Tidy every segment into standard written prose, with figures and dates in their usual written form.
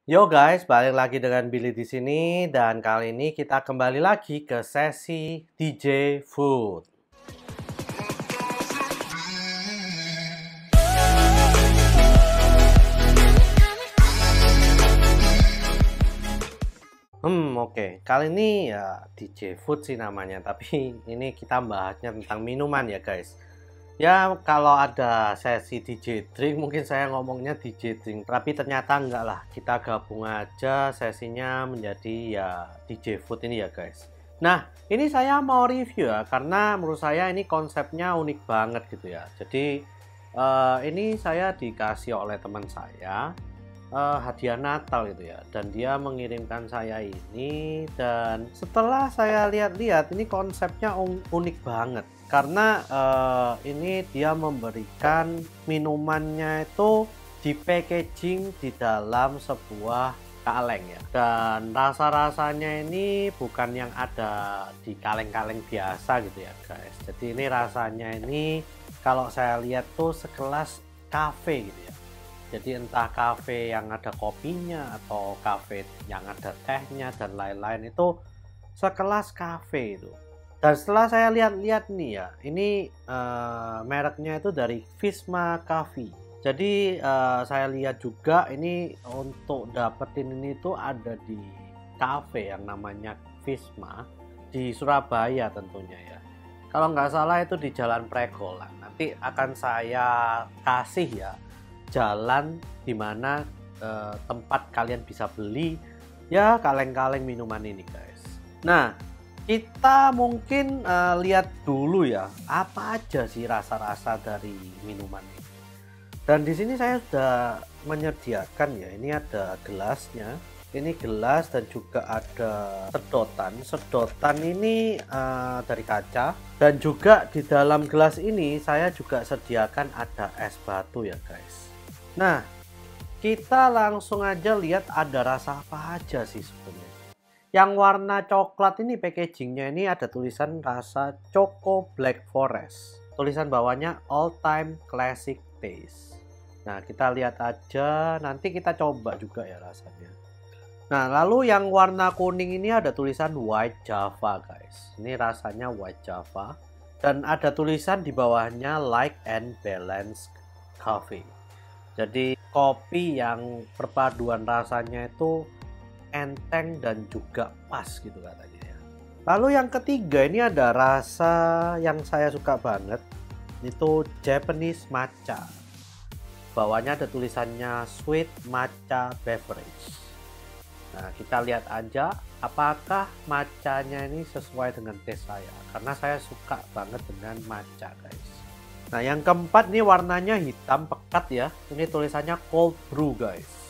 Yo guys, balik lagi dengan Billy di sini dan kali ini kita kembali lagi ke sesi DJ Food. Oke. Kali ini ya DJ Food sih namanya, tapi ini kita bahasnya tentang minuman ya guys. Ya kalau ada sesi DJ Drink mungkin saya ngomongnya DJ Drink, tapi ternyata enggak lah, kita gabung aja sesinya menjadi ya DJ Food ini ya guys. Nah ini saya mau review ya, karena menurut saya ini konsepnya unik banget gitu ya. Jadi ini saya dikasih oleh teman saya hadiah Natal gitu ya, dan dia mengirimkan saya ini, dan setelah saya lihat-lihat ini konsepnya unik banget karena ini dia memberikan minumannya itu di packaging di dalam sebuah kaleng ya, dan rasa-rasanya ini bukan yang ada di kaleng-kaleng biasa gitu ya guys. Jadi ini rasanya ini kalau saya lihat tuh sekelas cafe gitu ya. Jadi entah kafe yang ada kopinya atau kafe yang ada tehnya dan lain-lain, itu sekelas kafe itu. Dan setelah saya lihat-lihat nih ya, ini mereknya itu dari Visma Coffee. Jadi saya lihat juga ini untuk dapetin ini tuh ada di kafe yang namanya Visma di Surabaya tentunya ya. Kalau nggak salah itu di Jalan Pregolan. Nanti akan saya kasih ya jalan dimana tempat kalian bisa beli ya kaleng-kaleng minuman ini guys. Nah kita mungkin lihat dulu ya apa aja sih rasa-rasa dari minuman ini. Dan di sini saya sudah menyediakan ya, ini ada gelasnya, ini gelas dan juga ada sedotan ini dari kaca, dan juga di dalam gelas ini saya juga sediakan ada es batu ya guys. Nah, kita langsung aja lihat ada rasa apa aja sih sebenarnya. Yang warna coklat ini packagingnya ini ada tulisan rasa Choco Black Forest. Tulisan bawahnya All Time Classic Taste. Nah, kita lihat aja, nanti kita coba juga ya rasanya. Nah, lalu yang warna kuning ini ada tulisan White Java guys. Ini rasanya White Java. Dan ada tulisan di bawahnya Light and Balanced Coffee. Jadi kopi yang perpaduan rasanya itu enteng dan juga pas gitu katanya ya. Lalu yang ketiga ini ada rasa yang saya suka banget, itu Japanese matcha. Bawahnya ada tulisannya Sweet Matcha Beverage. Nah kita lihat aja apakah matchanya ini sesuai dengan taste saya, karena saya suka banget dengan matcha guys. Nah yang keempat nih warnanya hitam pekat ya, ini tulisannya cold brew guys,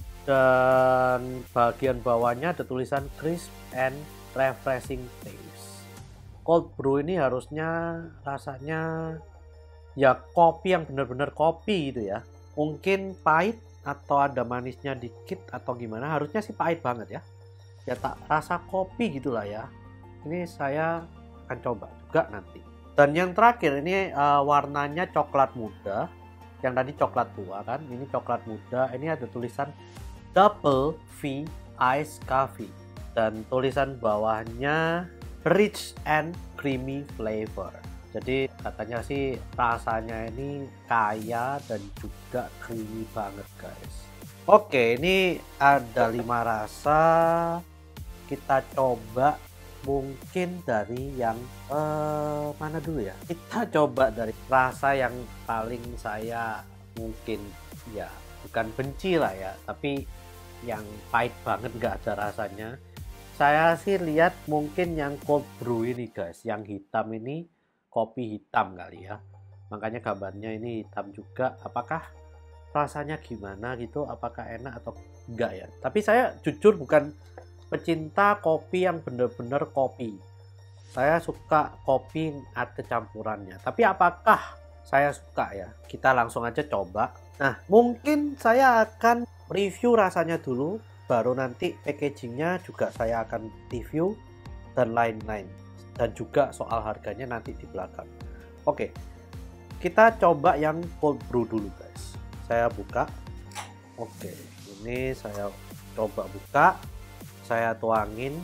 dan bagian bawahnya ada tulisan crisp and refreshing taste. Cold brew ini harusnya rasanya ya kopi yang benar-benar kopi gitu ya, mungkin pahit atau ada manisnya dikit atau gimana, harusnya sih pahit banget ya, ya tak rasa kopi gitulah ya. Ini saya akan coba juga nanti. Dan yang terakhir ini warnanya coklat muda, yang tadi coklat tua kan, ini coklat muda. Ini ada tulisan Double V Ice Coffee, dan tulisan bawahnya Rich and Creamy Flavor. Jadi katanya sih rasanya ini kaya dan juga creamy banget guys. Oke, ini ada 5 rasa, kita coba. Mungkin dari yang mana dulu ya, kita coba dari rasa yang paling saya mungkin ya bukan benci lah ya, tapi yang pahit banget nggak ada rasanya. Saya sih lihat mungkin yang cold brew ini guys, yang hitam ini, kopi hitam kali ya, makanya gambarnya ini hitam juga. Apakah rasanya gimana gitu, apakah enak atau enggak ya. Tapi saya jujur bukan pecinta kopi yang bener-bener kopi. Saya suka kopi ada campurannya. Tapi apakah saya suka ya? Kita langsung aja coba. Nah, mungkin saya akan review rasanya dulu, baru nanti packagingnya juga saya akan review dan lain-lain. Dan juga soal harganya nanti di belakang. Oke, kita coba yang cold brew dulu guys. Saya buka. Oke, Ini saya coba buka, saya tuangin.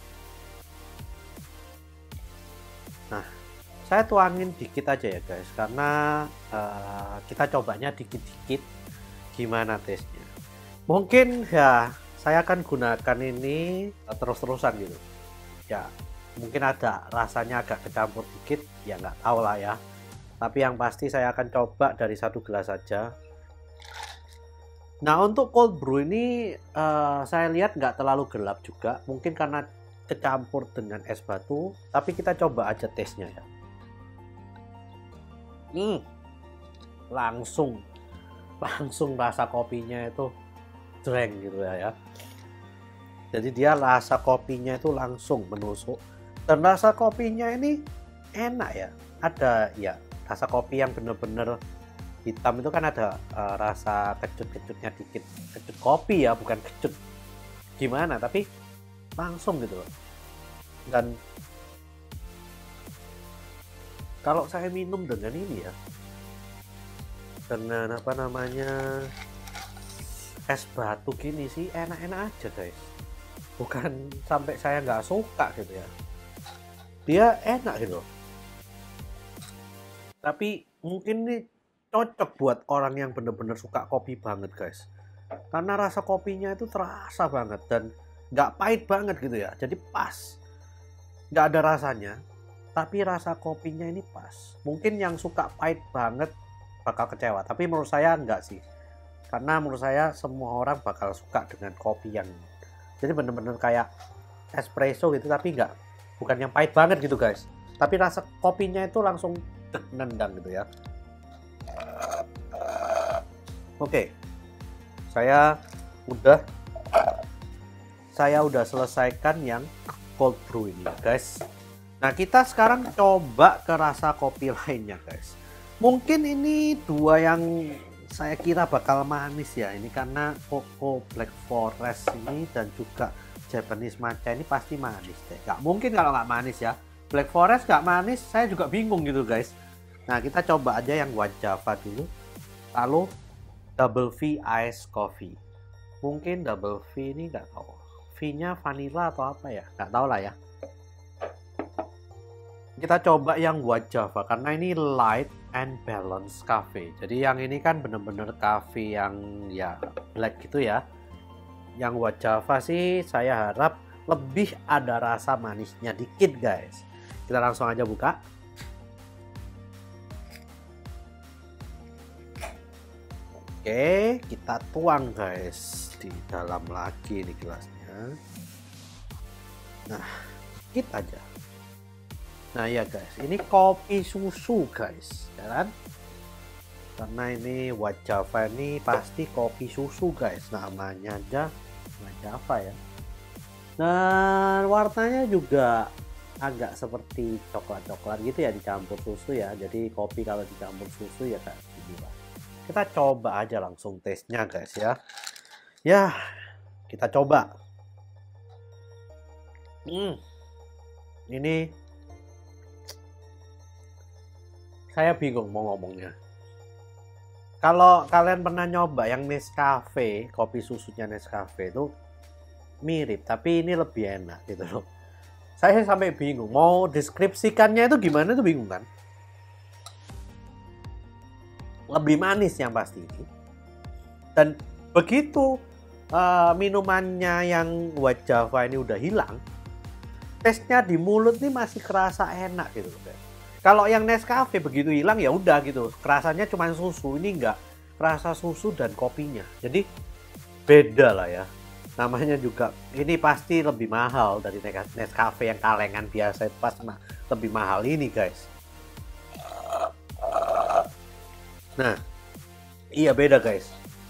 Nah, saya tuangin dikit aja ya guys, karena kita cobanya dikit-dikit gimana tesnya. Mungkin ya saya akan gunakan ini terus-terusan gitu ya, mungkin ada rasanya agak kecampur dikit ya, nggak tahu lah ya, tapi yang pasti saya akan coba dari 1 gelas saja. Nah, untuk cold brew ini saya lihat nggak terlalu gelap juga, mungkin karena kecampur dengan es batu, tapi kita coba aja tesnya ya. Langsung rasa kopinya itu dreng gitu ya. Jadi dia rasa kopinya itu langsung menusuk, dan rasa kopinya ini enak ya. Ada ya rasa kopi yang bener-bener hitam itu kan ada rasa kecut-kecutnya dikit, kecut kopi ya, bukan kecut gimana, tapi langsung gitu loh. Dan kalau saya minum dengan ini ya, dengan apa namanya, es batu gini sih, enak-enak aja guys, bukan sampai saya nggak suka gitu ya, dia enak gitu. Tapi mungkin ini cocok buat orang yang bener-bener suka kopi banget guys, karena rasa kopinya itu terasa banget dan nggak pahit banget gitu ya, jadi pas, nggak ada rasanya tapi rasa kopinya ini pas. Mungkin yang suka pahit banget bakal kecewa, tapi menurut saya enggak sih, karena menurut saya semua orang bakal suka dengan kopi yang jadi bener-bener kayak espresso gitu, tapi enggak, bukan yang pahit banget gitu guys, tapi rasa kopinya itu langsung nendang gitu ya. Oke, saya udah selesaikan yang cold brew ini guys. Nah, kita sekarang coba ke rasa kopi lainnya guys. Mungkin ini dua yang saya kira bakal manis ya, ini karena Coco Black Forest ini dan juga Japanese Matcha ini pasti manis deh. Gak mungkin kalau nggak manis ya. Black Forest nggak manis, saya juga bingung gitu guys. Nah, kita coba aja yang White Java dulu, lalu Double V Ice Coffee. Mungkin Double V ini nggak tahu, V-nya vanilla atau apa ya, nggak tahu lah ya. Kita coba yang White Java karena ini light and balance cafe. Jadi yang ini kan bener-bener cafe yang ya black gitu ya. Yang White Java sih saya harap lebih ada rasa manisnya dikit guys. Kita langsung aja buka. Oke, kita tuang guys di dalam lagi nih gelasnya. Nah, dikit aja. Nah ya guys, ini kopi susu guys, ya kan? Karena ini White Java ini pasti kopi susu guys, namanya aja White Java ya. Dan warnanya juga agak seperti coklat-coklat gitu ya, dicampur susu ya. Jadi kopi kalau dicampur susu ya kayak gini lah. Kita coba aja langsung tesnya guys ya. Ya, kita coba. Ini saya bingung mau ngomongnya. Kalau kalian pernah nyoba yang Nescafe, kopi susunya Nescafe itu mirip, tapi ini lebih enak gitu loh. Saya sampai bingung mau deskripsikannya itu gimana, itu bingung kan. Lebih manis yang pasti ini. Dan begitu minumannya yang White Java ini udah hilang, tesnya di mulut nih masih kerasa enak gitu loh. Kalau yang Nescafe begitu hilang ya udah gitu, rasanya cuma susu. Ini enggak, rasa susu dan kopinya. Jadi beda lah ya. Namanya juga ini pasti lebih mahal dari Nescafe yang kalengan biasa, itu pas lebih mahal ini guys. Nah, iya beda guys.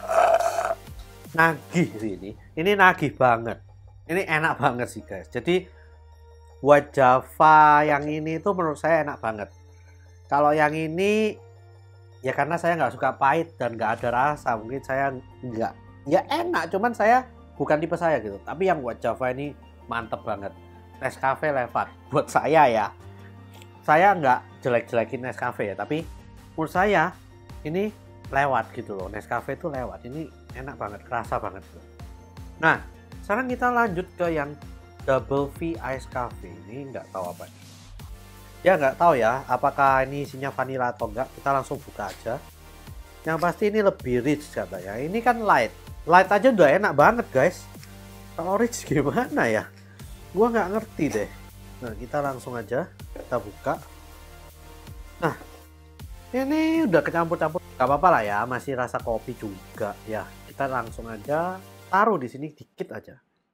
Nagih sih ini nagih banget. Ini enak banget sih guys. Jadi White Java yang ini tuh menurut saya enak banget. Kalau yang ini ya karena saya nggak suka pahit dan nggak ada rasa, mungkin saya nggak, ya enak, cuman saya bukan tipe saya gitu. Tapi yang White Java ini mantep banget. Nescafe lewat buat saya ya. Saya nggak jelek-jelekin Nescafe ya, tapi menurut saya ini lewat gitu loh, Nescafe itu lewat. Ini enak banget, kerasa banget. Nah, sekarang kita lanjut ke yang Double V Ice Cafe. Ini nggak tahu apa ini. Ya nggak tahu ya, apakah ini isinya vanilla atau enggak. Kita langsung buka aja. Yang pasti ini lebih rich katanya. Ini kan light. Light aja udah enak banget guys. Kalau rich gimana ya? Gua nggak ngerti deh. Nah, kita langsung aja kita buka. Nah, ini udah kecampur-campur. Gak apa-apa lah ya, masih rasa kopi juga ya. Kita langsung aja taruh di sini dikit aja.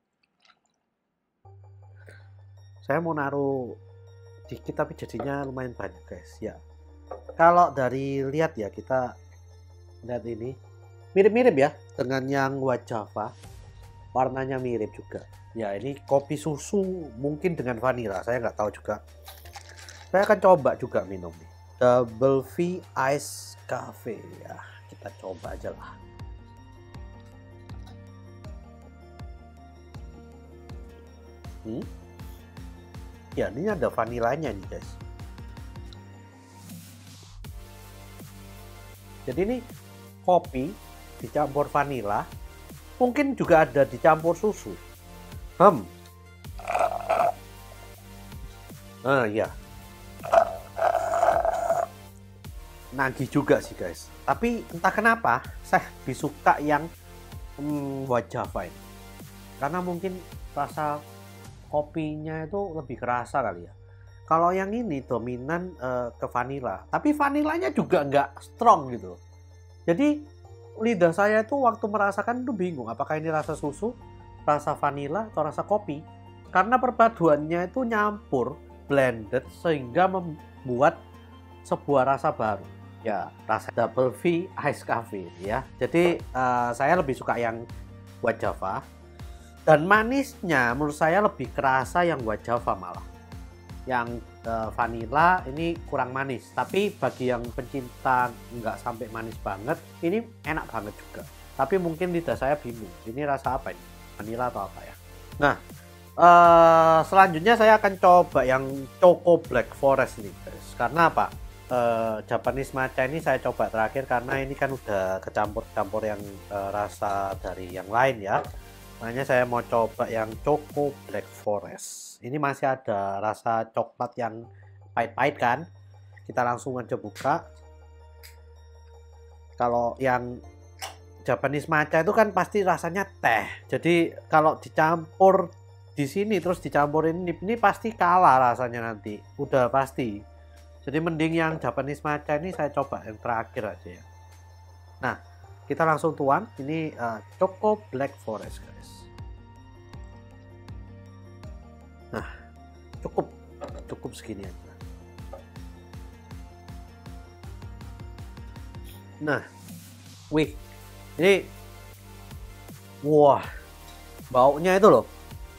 Saya mau naruh dikit tapi jadinya lumayan banyak guys ya. Kalau dari lihat ya, kita lihat ini mirip-mirip ya dengan yang White Java. Warnanya mirip juga. Ya, ini kopi susu mungkin dengan vanilla. Saya nggak tahu juga. Saya akan coba juga minum nih. Double V Ice Cafe ya, kita coba aja lah. Ya, ini ada vanilanya nih guys. Jadi ini kopi dicampur vanila, mungkin juga ada dicampur susu. Ya, nagih juga sih guys. Tapi entah kenapa saya lebih suka yang White Java ini. Karena mungkin rasa kopinya itu lebih kerasa kali ya. Kalau yang ini dominan ke vanilla. Tapi vanilanya juga nggak strong gitu. Jadi lidah saya itu waktu merasakan itu bingung. Apakah ini rasa susu, rasa vanilla, atau rasa kopi. Karena perpaduannya itu nyampur, blended, sehingga membuat sebuah rasa baru. Ya, rasa Double V Ice Cafe ya. Jadi saya lebih suka yang White Java. Dan manisnya menurut saya lebih kerasa yang White Java malah. Yang vanilla ini kurang manis. Tapi bagi yang pencinta nggak sampai manis banget, ini enak banget juga. Tapi mungkin lidah saya bingung. Ini rasa apa ini? Vanilla atau apa ya? Nah, selanjutnya saya akan coba yang Choco Black Forest nih guys. Karena apa? Japanese matcha ini saya coba terakhir karena ini kan udah kecampur-campur yang rasa dari yang lain ya. Makanya saya mau coba yang Choco Black Forest. Ini masih ada rasa coklat yang pahit-pahit kan. Kita langsung aja buka. Kalau yang Japanese matcha itu kan pasti rasanya teh. Jadi kalau dicampur di sini terus dicampurin ini pasti kalah rasanya nanti. Udah pasti. Jadi mending yang Japanese matcha ini saya coba yang terakhir aja ya. Nah, kita langsung tuang. Ini Choco Black Forest guys. Nah, cukup segini aja. Nah, wih, ini, wah, baunya itu loh.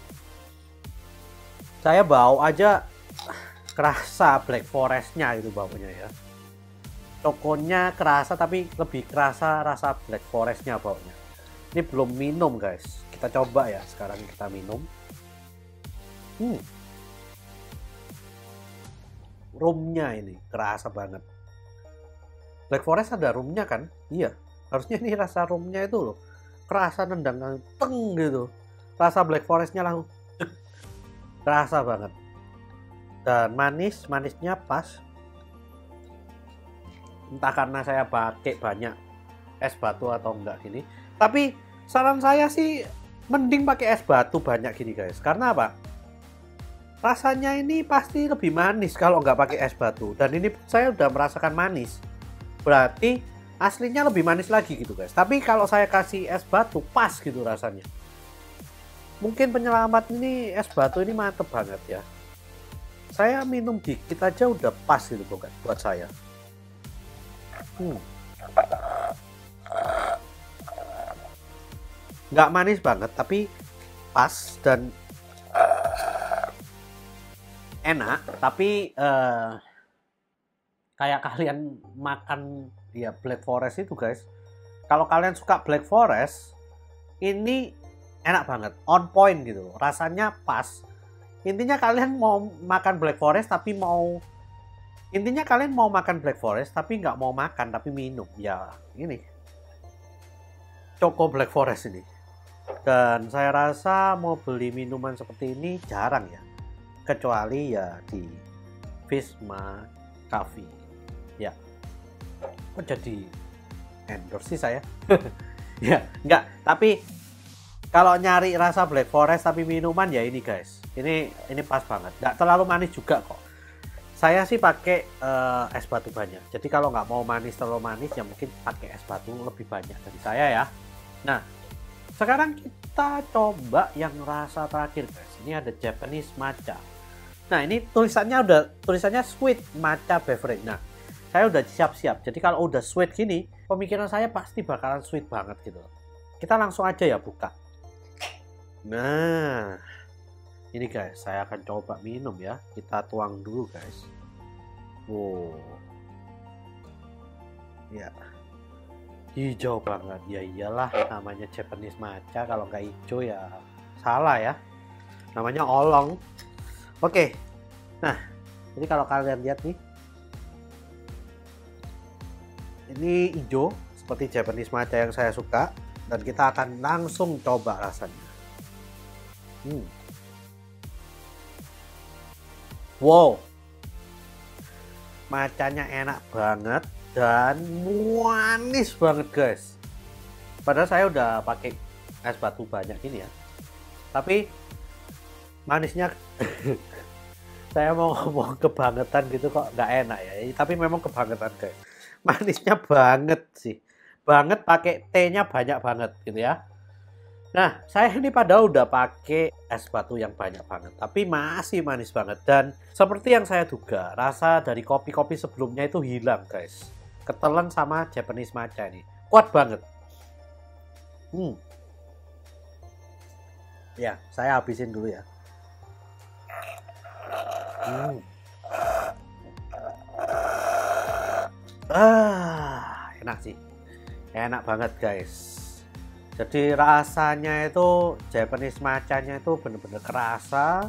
Saya bau aja kerasa Black Forest-nya itu baunya ya. Cokonya kerasa tapi lebih kerasa rasa Black Forest-nya baunya. Ini belum minum guys. Kita coba ya, sekarang kita minum. Rumnya ini kerasa banget. Black Forest ada rumnya kan? Iya. Harusnya ini rasa rumnya itu loh. Kerasa nendang teng gitu. Rasa Black Forest-nya langsung kerasa banget. Dan manisnya pas. Entah karena saya pakai banyak es batu atau enggak gini. Tapi saran saya sih mending pakai es batu banyak gini guys. Karena apa? Rasanya ini pasti lebih manis kalau nggak pakai es batu. Dan ini saya udah merasakan manis. Berarti aslinya lebih manis lagi gitu guys. Tapi kalau saya kasih es batu pas gitu rasanya. Mungkin penyelamat ini es batu ini mantep banget ya. Saya minum dikit aja udah pas gitu buat saya. Nggak manis banget tapi pas dan enak. Tapi kayak kalian makan ya Black Forest itu guys. Kalau kalian suka Black Forest, ini enak banget, on point gitu. Rasanya pas. Intinya kalian mau makan Black Forest tapi mau Intinya kalian mau makan Black Forest tapi nggak mau makan tapi minum. Ya ini Choco Black Forest ini. Dan saya rasa mau beli minuman seperti ini jarang ya. Kecuali ya di Visma Coffee. Ya. Kok jadi endorse sih saya? Ya, enggak. Tapi kalau nyari rasa Black Forest tapi minuman ya ini guys. Ini pas banget. Nggak terlalu manis juga kok. Saya sih pakai es batu banyak. Jadi kalau nggak mau manis terlalu manis ya mungkin pakai es batu lebih banyak dari saya ya. Nah, sekarang kita coba yang rasa terakhir guys. Ini ada Japanese matcha. Nah, ini tulisannya sweet matcha beverage. Nah, saya udah siap-siap. Jadi kalau udah sweet gini, pemikiran saya pasti bakalan sweet banget gitu. Kita langsung aja ya buka. Nah, ini guys, saya akan coba minum ya. Kita tuang dulu guys. Wow. Ya. Hijau banget. Ya iyalah, namanya Japanese matcha. Kalau nggak hijau ya salah ya. Namanya olong. Oke. Nah, jadi kalau kalian lihat nih, ini hijau seperti Japanese matcha yang saya suka. Dan kita akan langsung coba rasanya. Wow, matchanya enak banget dan manis banget guys. Padahal saya udah pakai es batu banyak ini ya, tapi manisnya saya mau ngomong kebangetan gitu kok nggak enak ya. Tapi memang kebangetan guys, manisnya banget sih, banget, pakai T-nya banyak banget gitu ya. Nah, saya ini padahal udah pakai es batu yang banyak banget, tapi masih manis banget. Dan seperti yang saya duga, rasa dari kopi-kopi sebelumnya itu hilang guys. Ketelan sama Japanese matcha ini, kuat banget. Ya, saya habisin dulu ya. Enak sih, enak banget guys. Jadi rasanya itu Japanese matcha-nya itu bener-bener kerasa.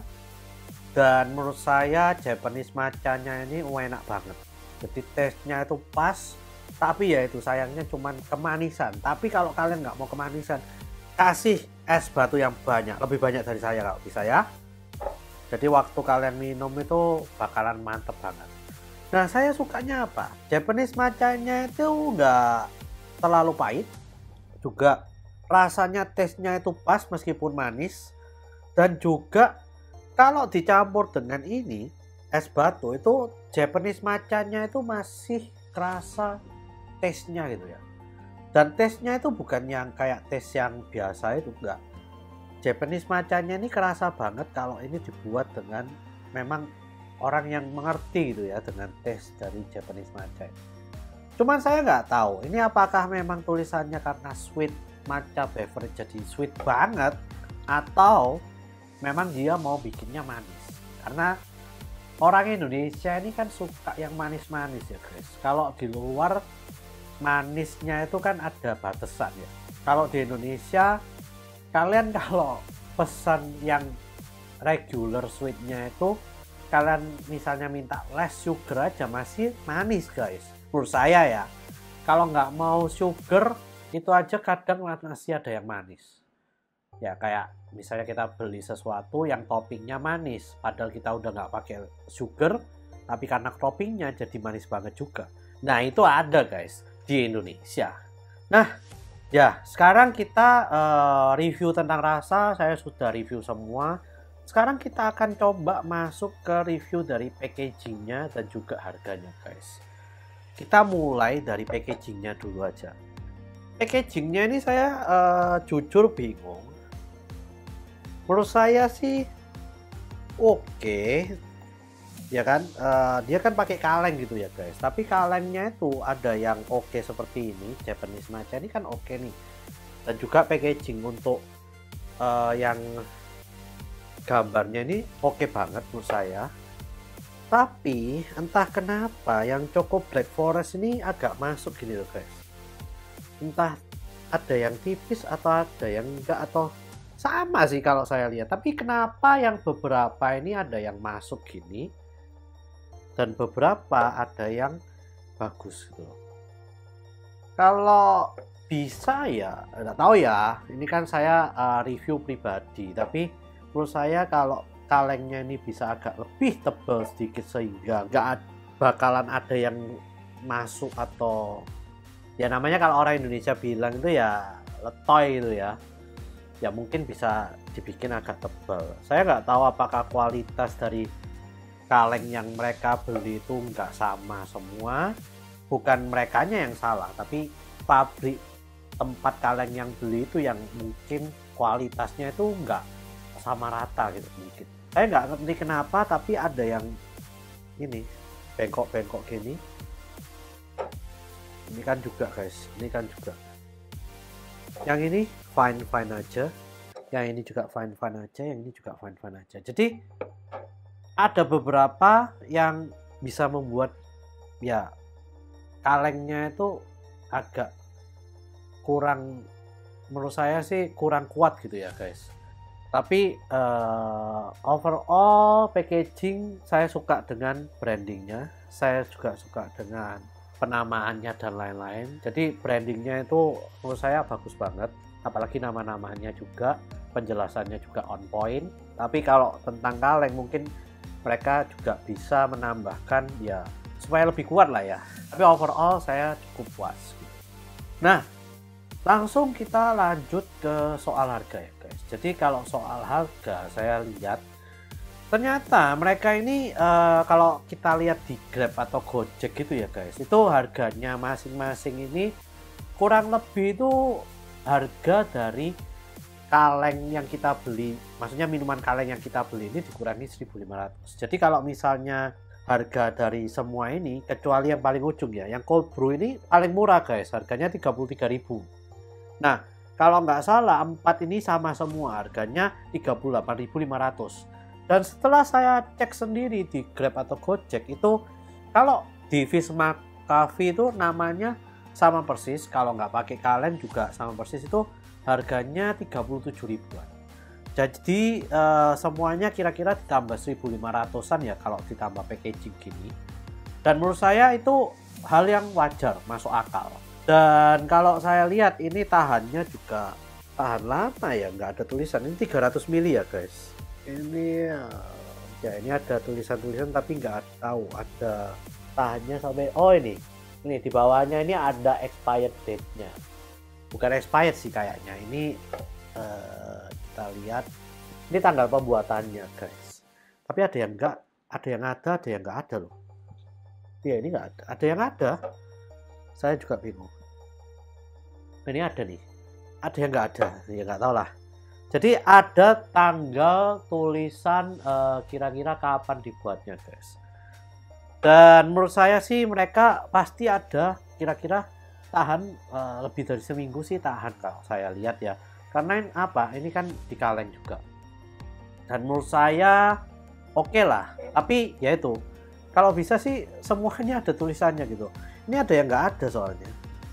Dan menurut saya Japanese matcha-nya ini enak banget. Jadi taste-nya itu pas. Tapi ya itu sayangnya cuman kemanisan. Tapi kalau kalian nggak mau kemanisan, kasih es batu yang banyak. Lebih banyak dari saya kalau bisa ya. Jadi waktu kalian minum itu bakalan mantep banget. Nah, saya sukanya apa? Japanese matcha-nya itu nggak terlalu pahit. Juga rasanya, taste-nya itu pas meskipun manis. Dan juga kalau dicampur dengan ini es batu itu Japanese matcha-nya itu masih kerasa taste-nya gitu ya. Dan taste-nya itu bukan yang kayak taste yang biasa itu, enggak. Japanese matcha-nya ini kerasa banget kalau ini dibuat dengan memang orang yang mengerti gitu ya dengan taste dari Japanese matcha. Cuman saya nggak tahu ini apakah memang tulisannya karena sweet matcha beverage jadi sweet banget, atau memang dia mau bikinnya manis. Karena orang Indonesia ini kan suka yang manis-manis ya guys. Kalau di luar manisnya itu kan ada batasan ya. Kalau di Indonesia kalian kalau pesan yang regular sweetnya itu, kalian misalnya minta less sugar aja masih manis guys. Menurut saya ya, kalau nggak mau sugar itu aja kadang masih ada yang manis. Ya kayak misalnya kita beli sesuatu yang toppingnya manis, padahal kita udah nggak pakai sugar, tapi karena toppingnya jadi manis banget juga. Nah itu ada guys di Indonesia. Nah ya sekarang kita review tentang rasa, saya sudah review semua. Sekarang kita akan coba masuk ke review dari packagingnya dan juga harganya guys. Kita mulai dari packagingnya dulu aja. Packagingnya ini saya jujur bingung. Menurut saya sih oke, ya kan. Dia kan pakai kaleng gitu ya guys. Tapi kalengnya itu ada yang oke seperti ini. Japanese matcha ini kan oke nih. Dan juga packaging untuk yang gambarnya ini oke banget menurut saya. Tapi entah kenapa yang Choco Black Forest ini agak masuk gini loh guys. Entah ada yang tipis atau ada yang enggak, atau sama sih kalau saya lihat. Tapi kenapa yang beberapa ini ada yang masuk gini, dan beberapa ada yang bagus gitu loh. Kalau bisa ya nggak tahu ya, ini kan saya review pribadi, tapi menurut saya kalau kalengnya ini bisa agak lebih tebal sedikit sehingga nggak bakalan ada yang masuk, atau ya namanya kalau orang Indonesia bilang itu ya letoy itu ya, ya mungkin bisa dibikin agak tebal. Saya nggak tahu apakah kualitas dari kaleng yang mereka beli itu nggak sama semua, bukan merekanya yang salah, tapi pabrik tempat kaleng yang beli itu yang mungkin kualitasnya itu nggak sama rata gitu mungkin. Saya nggak ngerti kenapa, tapi ada yang ini bengkok-bengkok gini. Ini kan juga guys, ini kan juga. Yang ini fine-fine aja, yang ini juga fine-fine aja, yang ini juga fine-fine aja. Jadi ada beberapa yang bisa membuat ya kalengnya itu agak kurang, menurut saya sih kurang kuat gitu ya guys. Tapi overall packaging saya suka dengan brandingnya, saya juga suka dengan penamaannya dan lain-lain. Jadi brandingnya itu menurut saya bagus banget, apalagi nama-namanya juga, penjelasannya juga on point. Tapi kalau tentang kaleng mungkin mereka juga bisa menambahkan ya supaya lebih kuat lah ya. Tapi overall saya cukup puas gitu. Nah, langsung kita lanjut ke soal harga ya guys. Jadi kalau soal harga saya lihat ternyata mereka ini kalau kita lihat di Grab atau Gojek gitu ya guys, itu harganya masing-masing ini kurang lebih itu harga dari kaleng yang kita beli, maksudnya minuman kaleng yang kita beli ini dikurangi 1.500. Jadi kalau misalnya harga dari semua ini kecuali yang paling ujung ya, yang cold brew ini paling murah guys, harganya 33.000. Nah, kalau nggak salah 4 ini sama semua, harganya 38.500. Dan setelah saya cek sendiri di Grab atau Gojek itu, kalau di Wisma Cafe itu namanya sama persis, kalau nggak pakai kaleng juga sama persis, itu harganya 37 ribuan. Jadi semuanya kira-kira ditambah 1.500-an ya kalau ditambah packaging gini. Dan menurut saya itu hal yang wajar, masuk akal. Dan kalau saya lihat ini tahannya juga tahan lama ya, nggak ada tulisan. Ini 300 mili ya guys. Ini ya ini ada tulisan-tulisan tapi nggak tahu ada tahannya sampai, oh ini di bawahnya ini ada expired date-nya. Bukan expired sih kayaknya. Ini kita lihat ini tanggal pembuatannya guys. Tapi ada yang enggak, ada yang ada yang enggak ada loh. Ya ini enggak ada, ada yang ada. Saya juga bingung. Ini ada nih, ada yang enggak ada, ya enggak tahu lah. Jadi ada tanggal tulisan kira-kira kapan dibuatnya guys. Dan menurut saya sih mereka pasti ada kira-kira tahan lebih dari seminggu sih tahan kalau saya lihat ya. Karena apa? Ini kan di kaleng juga. Dan menurut saya oke lah. Tapi ya itu, kalau bisa sih semuanya ada tulisannya gitu. Ini ada yang nggak ada soalnya.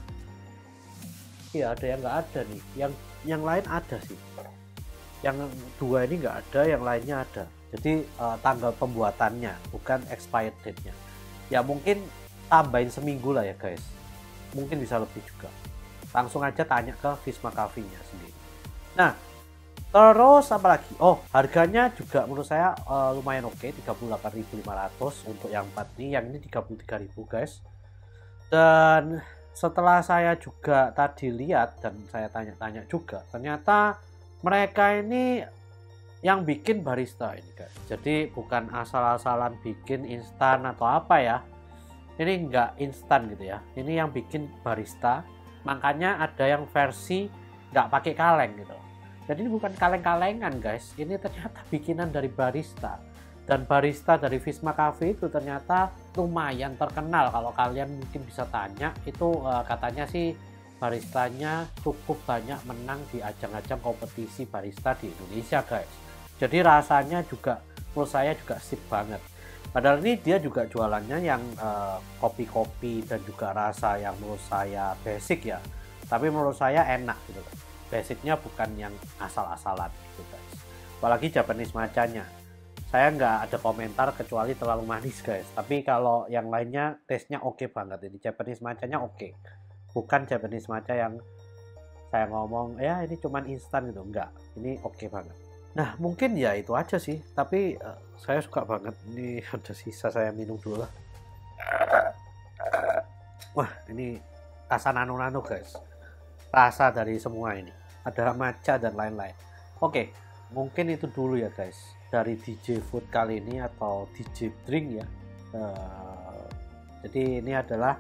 Iya ada yang nggak ada nih. Yang lain ada sih. Yang dua ini nggak ada, yang lainnya ada. Jadi tanggal pembuatannya, bukan expired date-nya. Ya mungkin tambahin seminggu lah ya guys. Mungkin bisa lebih juga. Langsung aja tanya ke Wisma Cafe-nya sendiri. Nah, terus apa lagi? Oh, harganya juga menurut saya lumayan oke, 38.500 untuk yang 4 ini. Yang ini 33.000 guys. Dan setelah saya juga tadi lihat dan saya tanya-tanya juga, ternyata mereka ini yang bikin barista ini guys. Jadi bukan asal-asalan bikin instan atau apa ya. Ini enggak instan gitu ya. Ini yang bikin barista. Makanya ada yang versi nggak pakai kaleng gitu. Jadi ini bukan kaleng-kalengan guys. Ini ternyata bikinan dari barista. Dan barista dari Wisma Cafe itu ternyata lumayan terkenal. Kalau kalian mungkin bisa tanya, itu katanya sih baristanya cukup banyak menang di ajang-ajang kompetisi barista di Indonesia guys. Jadi rasanya juga menurut saya juga sip banget. Padahal ini dia juga jualannya yang kopi-kopi dan juga rasa yang menurut saya basic ya. Tapi menurut saya enak gitu. Basicnya bukan yang asal-asalan gitu guys. Apalagi Japanese matchanya. saya nggak ada komentar kecuali terlalu manis guys. Tapi kalau yang lainnya taste-nya oke banget. Ini Japanese matcha-nya oke. Bukan Japanese matcha yang saya ngomong ya ini cuman instan gitu, enggak. Ini oke banget. Nah mungkin ya itu aja sih. Tapi saya suka banget. Ini ada sisa, saya minum dulu lah. Wah ini rasa nano-nano guys. Rasa dari semua ini. Ada matcha dan lain-lain. Oke, mungkin itu dulu ya guys. Dari DJ Food kali ini atau DJ Drink ya. Jadi ini adalah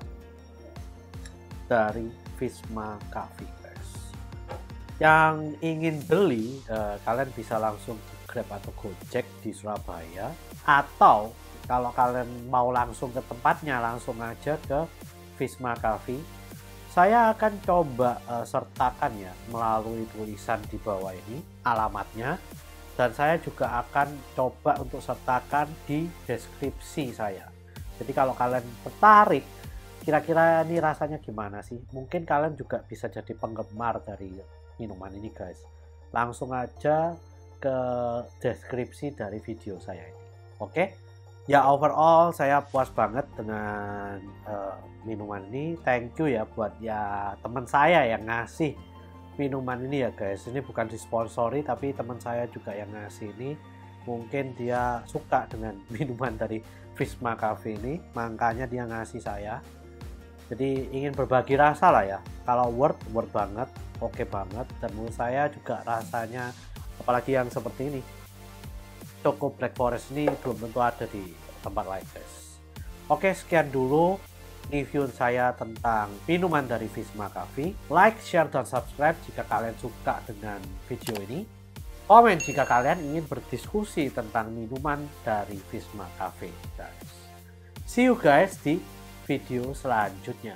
dari Visma Coffee guys. Yang ingin beli kalian bisa langsung ke Grab atau Gojek di Surabaya, atau kalau kalian mau langsung ke tempatnya langsung aja ke Visma Coffee. Saya akan coba sertakan ya melalui tulisan di bawah ini alamatnya, dan saya juga akan coba untuk sertakan di deskripsi saya. Jadi kalau kalian tertarik kira-kira ini rasanya gimana sih, mungkin kalian juga bisa jadi penggemar dari minuman ini guys. Langsung aja ke deskripsi dari video saya ini. Oke? Ya overall saya puas banget dengan minuman ini. Thank you ya buat ya teman saya yang ngasih minuman ini ya guys. Ini bukan disponsori tapi teman saya juga yang ngasih ini. Mungkin dia suka dengan minuman dari Visma Coffee ini, makanya dia ngasih saya. Jadi ingin berbagi rasa lah ya. Kalau worth banget, oke banget. Dan menurut saya juga rasanya, apalagi yang seperti ini, Choco Black Forest ini belum tentu ada di tempat lain guys. Oke, sekian dulu review saya tentang minuman dari Visma Coffee. Like, share, dan subscribe jika kalian suka dengan video ini. Komen jika kalian ingin berdiskusi tentang minuman dari Visma Coffee guys. See you guys di video selanjutnya.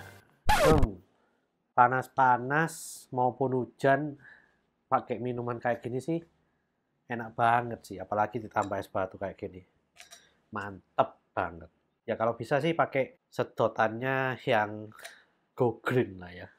Panas-panas maupun hujan pakai minuman kayak gini sih enak banget sih, apalagi ditambah es batu kayak gini, mantep banget ya. Kalau bisa sih pakai sedotannya yang go green lah ya.